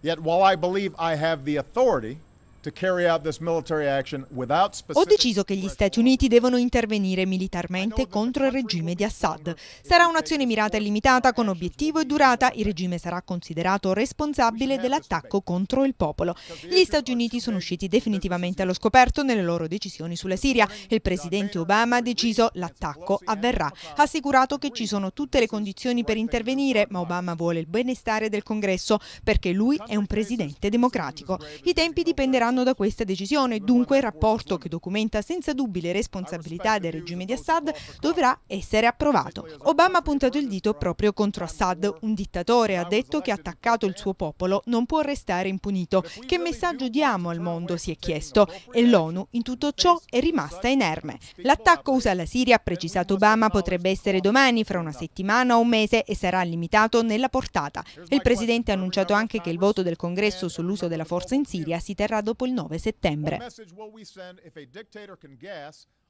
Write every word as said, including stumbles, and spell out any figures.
Yet while I believe I have the authority to carry out this military action without specific... Ho deciso che gli Stati Uniti devono intervenire militarmente contro il regime di Assad. Sarà un'azione mirata e limitata con obiettivo e durata. Il regime sarà considerato responsabile dell'attacco contro il popolo. Gli Stati Uniti sono usciti definitivamente allo scoperto nelle loro decisioni sulla Siria. Il presidente Obama ha deciso l'attacco avverrà. Ha assicurato che ci sono tutte le condizioni per intervenire, ma Obama vuole il benestare del Congresso perché lui è un presidente democratico. I tempi dipenderanno da questa decisione, dunque il rapporto che documenta senza dubbi le responsabilità del regime di Assad dovrà essere approvato. Obama ha puntato il dito proprio contro Assad, un dittatore, ha detto, che ha attaccato il suo popolo, non può restare impunito. Che messaggio diamo al mondo, si è chiesto, e l'ONU in tutto ciò è rimasta inerme. L'attacco usa la Siria, ha precisato Obama, potrebbe essere domani, fra una settimana o un mese, e sarà limitato nella portata. Il presidente ha annunciato anche che il voto del Congresso sull'uso della forza in Siria si terrà dopo il nove settembre.